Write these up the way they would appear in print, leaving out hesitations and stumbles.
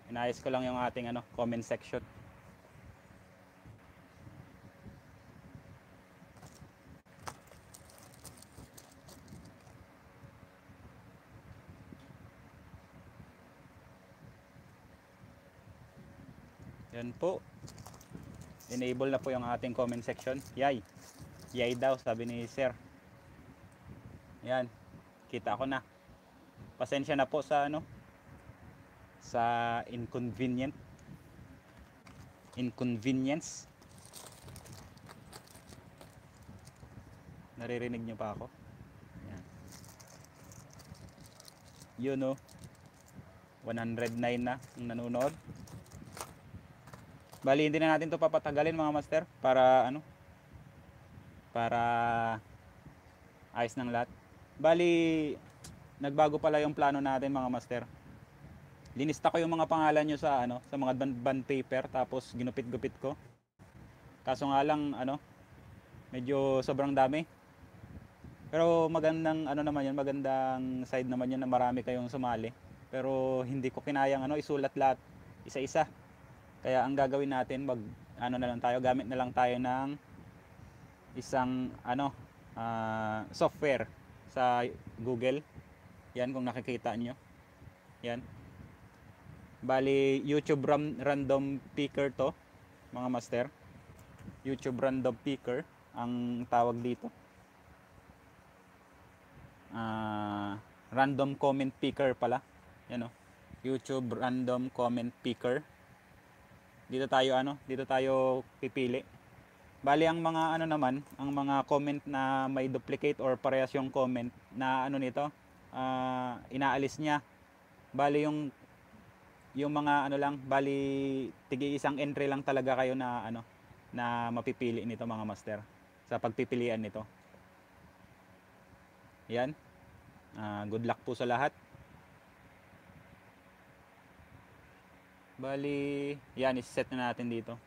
Inayos ko lang yung ating comment section. Yan po. Enable na po yung ating comment section. Yay. Yay daw, sabi ni Sir. Yan. Kita ko na. Pasensya na po sa sa inconvenience. Naririnig nyo pa ako? Yan. Yun 109 na ang nanonood. Bali, hindi na natin to papatagalin mga master para para ayos ng lahat. Bali, nagbago pala yung plano natin mga master. Linista ko yung mga pangalan nyo sa sa mga bond paper, tapos ginupit-gupit ko. Kaso nga lang medyo sobrang dami. Pero magandang naman yun, magandang side naman yun na marami kayong sumali. Pero hindi ko kinayang isulat lahat isa-isa. Kaya ang gagawin natin, na lang tayo, gamit na lang tayo ng isang software sa Google. Yan, kung nakikita nyo. Yan. Bali, YouTube random picker to, mga master. YouTube random picker ang tawag dito. Random comment picker pala. Yan YouTube random comment picker. Dito tayo pipili. Bali, ang mga naman, ang mga comment na may duplicate or parehas yung comment na nito, inaalis niya. Bali, yung mga lang, bali tigi isang entry lang talaga kayo na na mapipili nito mga master sa pagpipilian nito. Yan. Good luck po sa lahat. Bali, yan, iset na natin dito.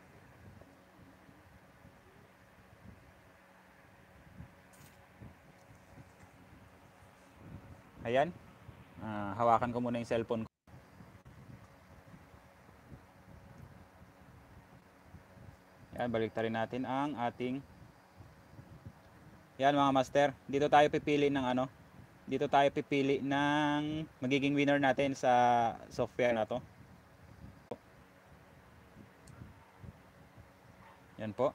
Ayan. Hawakan ko muna yung cellphone ko. Yan, baliktarin natin ang ating. Yan mga master, dito tayo pipili ng dito tayo pipili ng magiging winner natin sa software na to. Yan po.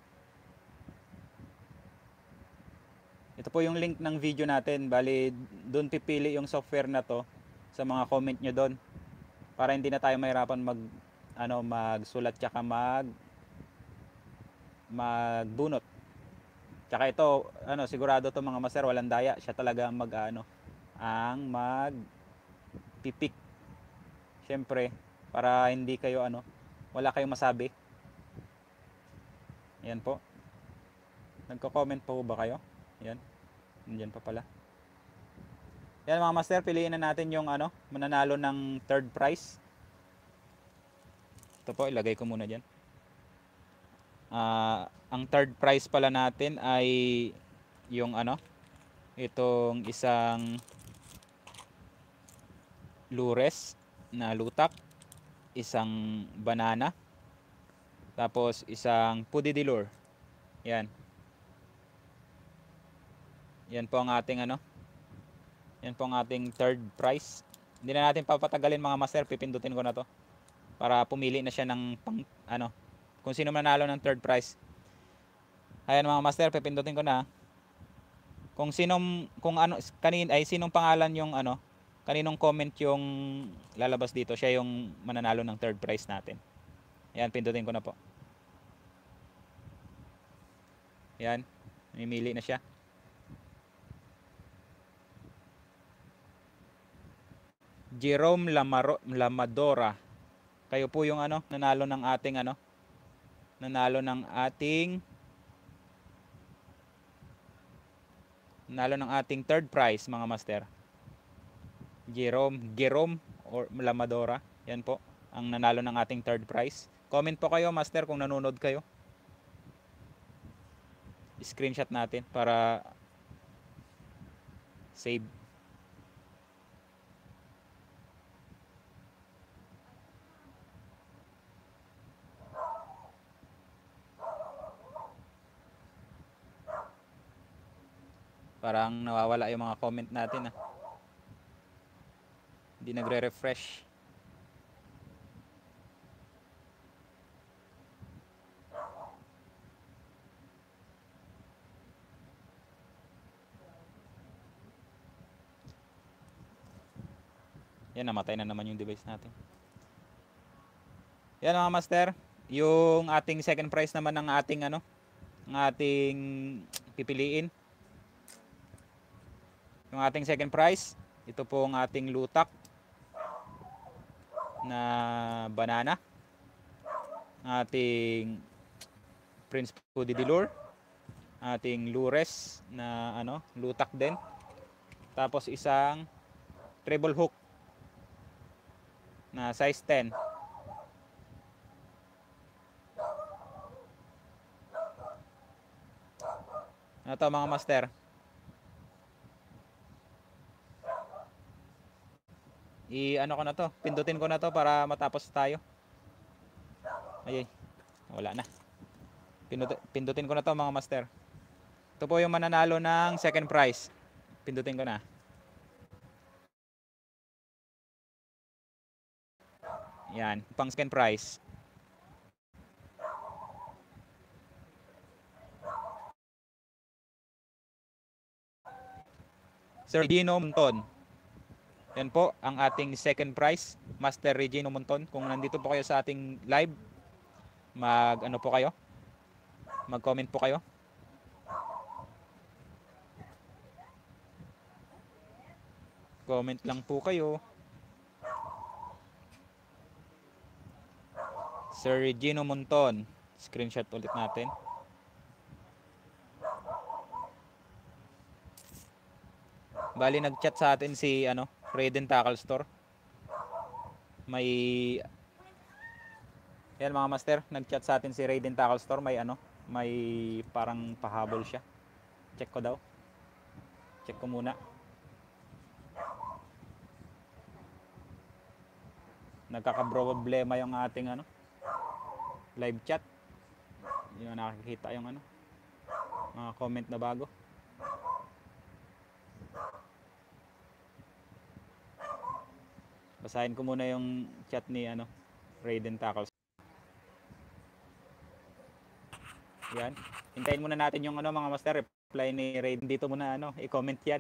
Ito po yung link ng video natin. Bali, doon pipili yung software na to sa mga comment nyo doon. Para hindi na tayo mahirapan magsulat tsaka magbunot. Tsaka ito, sigurado to mga master, walang daya. Siya talaga ang magpipik. Siyempre, para hindi kayo wala kayong masabi. Yan po. Nagko-comment po ba kayo? Yan. Nandiyan pa pala. Yan mga master, piliin na natin yung mananalo ng third prize. Ito po, ilagay ko muna dyan. Ang third prize pala natin ay yung itong isang lures na lutak, isang banana, tapos isang pudidilure. Yan. Yan po ang ating yan po ang ating third prize. Hindi na natin papatagalin mga master, pipindutin ko na to para pumili na siya ng kung sino manalo ng third prize. Ayan mga master, pipindutin ko na. Kung sinong sinong pangalan yung kaninong comment yung lalabas dito, siya yung mananalo ng third prize natin. Ayan, pindutin ko na po. Ayan, mimili na siya. Jerome Lamadora. Kayo po yung nanalo ng ating nanalo ng ating third prize mga master. Jerome or Lamadora. Yan po ang nanalo ng ating third prize. Comment po kayo master kung nanonood kayo. Screenshot natin para save. Parang nawawala yung mga comment natin ah. Hindi nagre-refresh. Yan, namatay na naman yung device natin. Yan mga master, yung ating second prize naman ng ating ano, ng ating pipiliin. Yung ating second prize, ito po ang ating lutak na banana. Ating Prince Pudi Dilure, ating Lures na ano, lutak din. Tapos isang treble hook na size 10. Ano to mga master? Ano ko na to, pindutin ko na to para matapos tayo. Ay, wala na. Pindutin ko na to mga master. Ito po yung mananalo ng second prize. Pindutin ko na. Yan, pang second prize. Sir Regino Monton. Yan po ang ating second prize, Master Regino Monton. Kung nandito po kayo sa ating live, ano po kayo? Mag-comment po kayo. Comment lang po kayo. Sir Regino Monton. Screenshot ulit natin. Bali nag-chat sa atin si ano, Raiden Tackle Store. Yan mga master, nag-chat sa atin si Raiden Tackle Store, may parang pahabol siya. Check ko daw. Check ko muna. Nagkakaproblema yung ating ano, live chat. Hindi na nakikita yung ano, mga comment na bago. Basahin ko muna yung chat ni ano, Raiden Tackles. Yan. Hintayin muna natin yung ano mga master, reply ni Raiden dito muna ano, i-comment yan.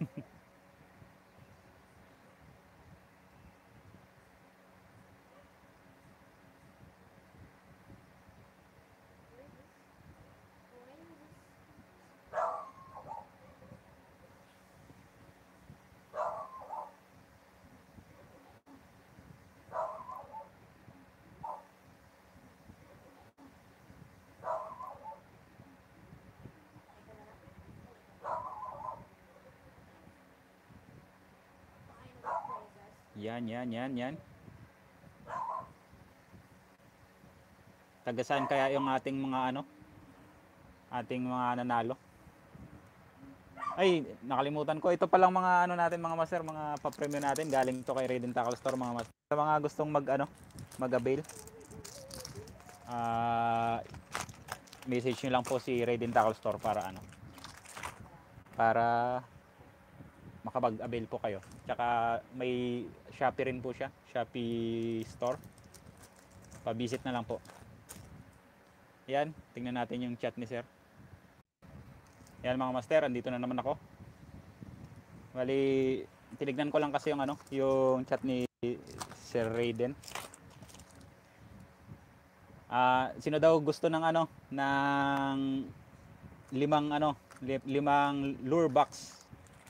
Yan. Taga saan kaya yung ating mga ano? Ating mga nanalo? Ay, nakalimutan ko. Ito palang mga ano natin mga master, mga pa-premium natin. Galing to kay Raiden Tackle Store mga master. Sa mga gustong mag-avail. Message nyo lang po si Raiden Tackle Store para para makapag-avail po kayo. Tsaka may Shopee rin po siya, Shopee Store. Pa-visit na lang po. Yan, tingnan natin yung chat ni sir. Yan mga master, andito na naman ako. Bali, tinignan ko lang kasi yung yung chat ni Sir Raiden. Sino daw gusto ng ng limang lure box.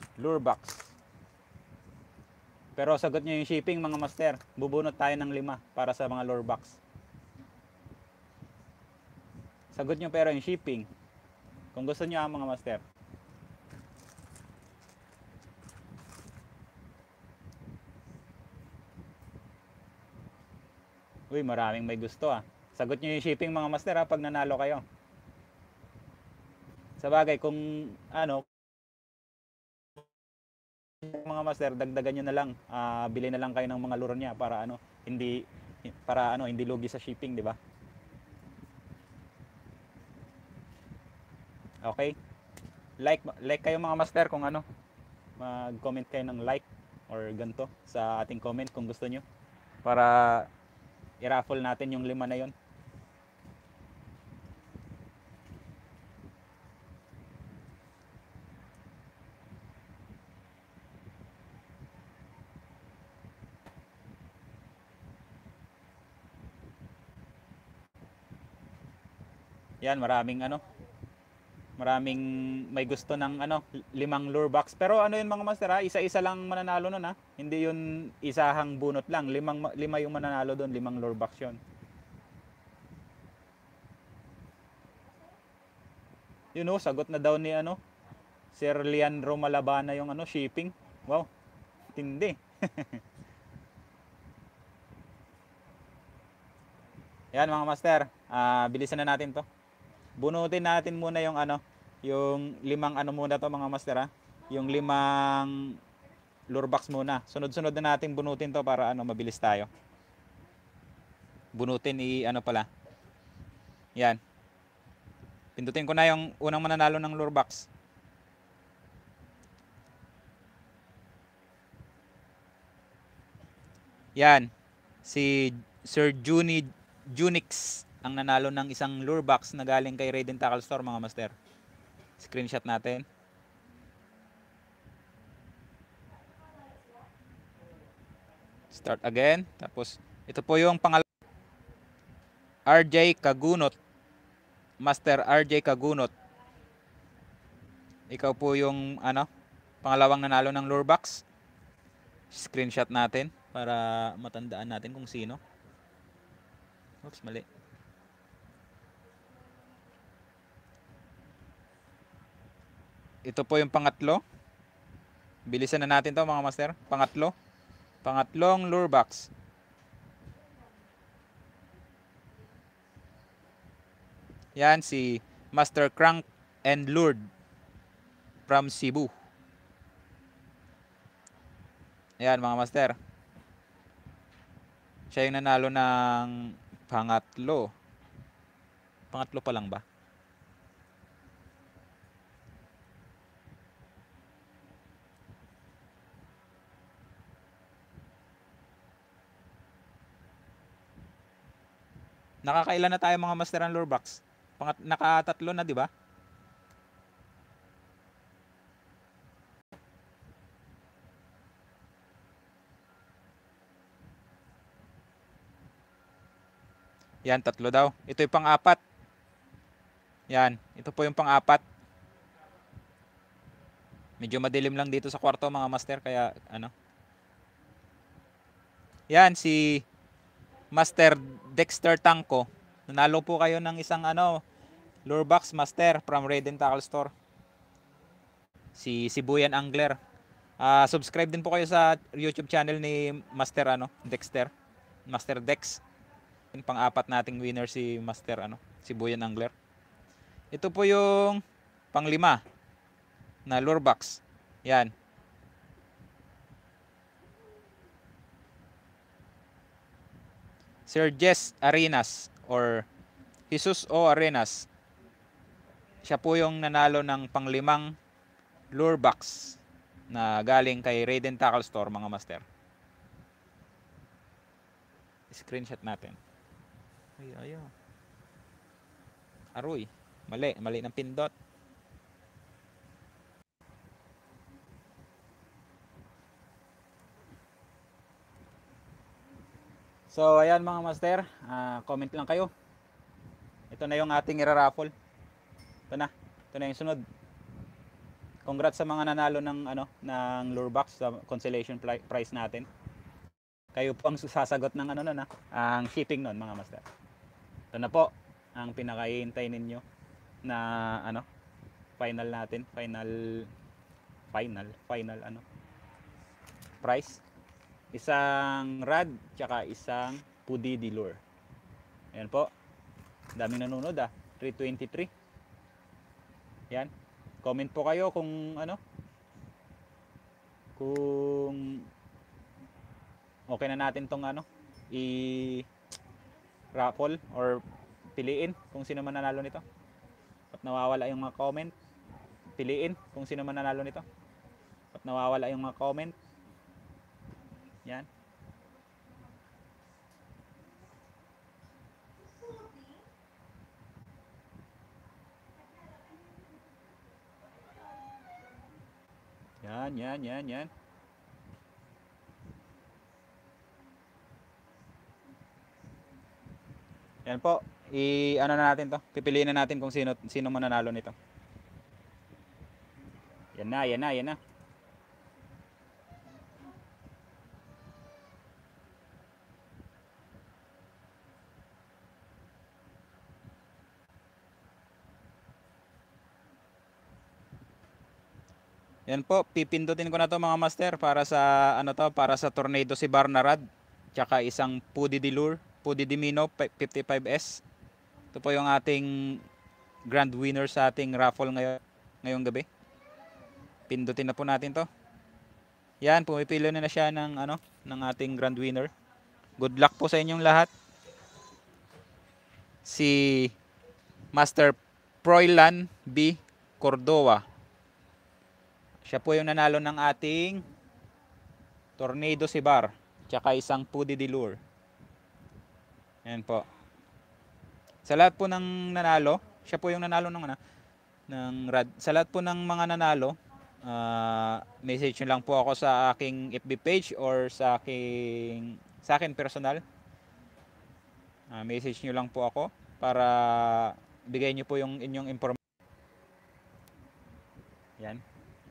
Pero sagot nyo yung shipping mga master. Bubunot tayo ng 5 para sa mga lure box. Sagot nyo pero yung shipping. Kung gusto nyo mga master. Uy, maraming may gusto Sagot nyo yung shipping mga master pag nanalo kayo. Sa bagay, kung mga master, dagdagan nyo na lang. Bili na lang kayo ng mga lure niya para hindi lugi sa shipping, di ba? Okay? like kayo mga master kung ano, mag-comment kayo ng like or ganto sa ating comment kung gusto nyo para i-raffle natin yung 5 na yon. Yan, maraming may gusto ng 5 lure box. Pero ano yun mga master ha, isa-isa lang mananalo nun ha. Hindi yun isahang bunot lang. Lima yung mananalo doon, 5 lure box yun. Yun o, sagot na daw ni Sir Leandro Malabana yung shipping. Wow, tindi. Yan mga master, bilisan na natin to. Bunutin natin muna yung yung 5 muna to mga master ha. Yung 5 lure box muna. Sunod-sunod na natin bunutin to para mabilis tayo. Bunutin pala. Yan. Pindutin ko na yung unang mananalo ng lure box. Yan. Si Sir Junix ang nanalo ng isang lure box na galing kay Raiden Tackle Store mga master. Screenshot natin. Start again. Tapos ito po yung pangalawa. RJ Kagunot. Master RJ Kagunot. Ikaw po yung pangalawang nanalo ng lure box. Screenshot natin para matandaan natin kung sino. Oops, mali. Ito po yung pangatlo. Bilisan na natin to mga master. Pangatlong lure box. Yan si Master Crank and Lured from Cebu. Yan mga master. Siya yung nanalo ng pangatlo. Pangatlo pa lang ba? Nakakailan na tayo mga master ng lure box? Nakatatlo na, di ba? Yan, 3 daw. Ito yung pang-4. Yan, ito po yung pang-4. Medyo madilim lang dito sa kwarto mga master, kaya Yan, si Master Dexter Tangko. Nanalo po kayo ng isang lure box master from Raiden Tackle Store. Si Sibuyan Angler. Subscribe din po kayo sa YouTube channel ni Master Dexter. Master Dex. Yung pang-4 nating winner si Master Sibuyan Angler. Ito po yung pang-5 na lure box. Yan. Sir Jess Arenas or Jesus O. Arenas. Siya po yung nanalo ng pang-5 lure box na galing kay Raiden Tackle Store mga master. Screenshot natin. Ay, ayaw. Aroy. Mali ng pindot. So ayan mga master, comment lang kayo. Ito na yung ating iraraffle. Ito na yung sunod. Congrats sa mga nanalo ng lure box sa consolation prize natin. Kayo po ang sasagot ng ang shipping nun mga master. Ito na po ang pinakahihintay ninyo na final natin, final price. Isang rad tsaka isang Pudidi lure. Ayan po. Daming nanonood 323. Yan. Comment po kayo kung kung okay na natin tong i-raffle or piliin kung sino man nanalo nito. At nawawala yung mga comment. piliin kung sino man nanalo nito. At nawawala yung mga comment. Yan. Yan. Yan po. Ano na natin to. Pipiliin na natin kung sino mananalo nito. Yan na. Yan po, pipindutin ko na to mga master para sa para sa Tornado si Barnarad, tsaka isang Pudi Dimino 55S. Ito po yung ating grand winner sa ating raffle ngayong gabi. Pindutin na po natin to. Yan, pumipili na siya ng ating grand winner. Good luck po sa inyong lahat. Si Master Proylan B. Cordova. Siya po yung nanalo ng ating Tornado si Bar, tsaka isang Pudi Dilure. Yan po. Sa lahat po ng nanalo, siya po yung nanalo ng rad. Sa lahat po ng mga nanalo, message nyo lang po ako sa aking FB page or sa akin personal. Message nyo lang po ako para bigay nyo po yung inyong information. Yan.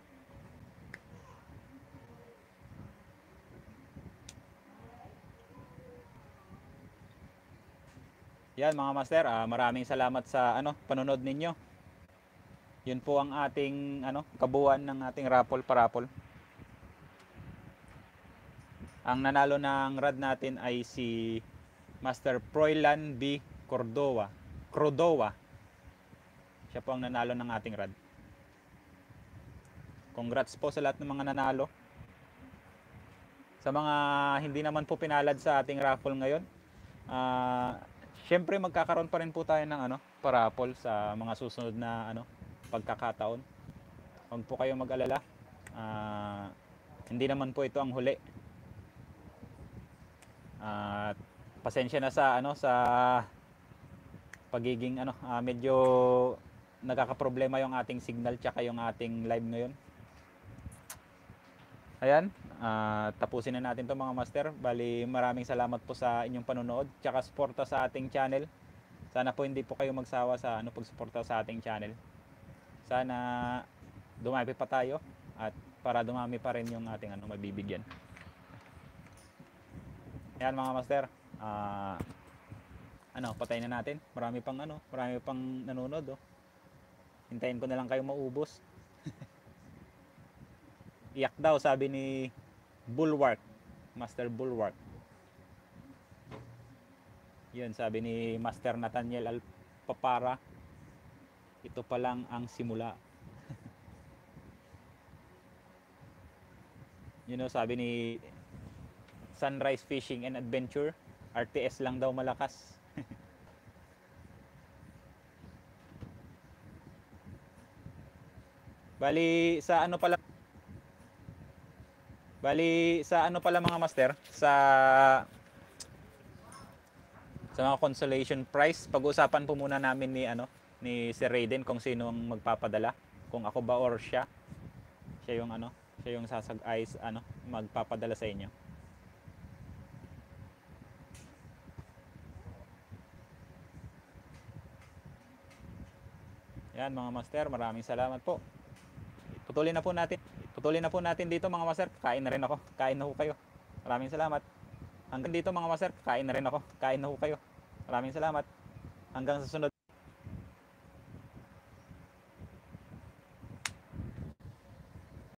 Yan mga master, maraming salamat sa panonood ninyo. Yun po ang ating kabuuan ng ating raffle. Ang nanalo ng rad natin ay si Master Proylan B. Cordova. Siya po ang nanalo ng ating rad. Congrats po sa lahat ng mga nanalo. Sa mga hindi naman po pinalad sa ating raffle ngayon, syempre magkakaroon pa rin po tayo ng paraffle sa mga susunod na pagkakataon. Huwag po kayong mag-alala. Hindi naman po ito ang huli. Pasensya na sa sa pagiging medyo nagkakaproblema yung ating signal tsaka yung ating live ngayon. Ayan, tapusin na natin to mga master. Bali, maraming salamat po sa inyong panonood tsaka suporta sa ating channel. Sana po hindi po kayo magsawa sa pagsuporta sa ating channel. Sana dumami pa tayo at para dumami pa rin yung ating mabibigyan. Ayan mga master, patayin na natin. Marami pang nanonood. Hintayin ko na lang kayo maubos. Iyak daw, sabi ni Bulwark, Master Bulwark. Yun, sabi ni Master Nathaniel Alpapara, ito pa lang ang simula. Sabi ni Sunrise Fishing and Adventure, RTS lang daw malakas. Bali sa pala mga master, sa mga consolation prize, pag-uusapan po muna namin ni Sir Raiden kung sino ang magpapadala, kung ako ba or siya yung magpapadala sa inyo. Yan mga master, maraming salamat po. Putulin na po natin dito mga master. Kain na rin ako. Kain na ho kayo. Maraming salamat. Hanggang dito mga master, kain na rin ako. Kain na ho kayo. Maraming salamat. Hanggang sa sunod.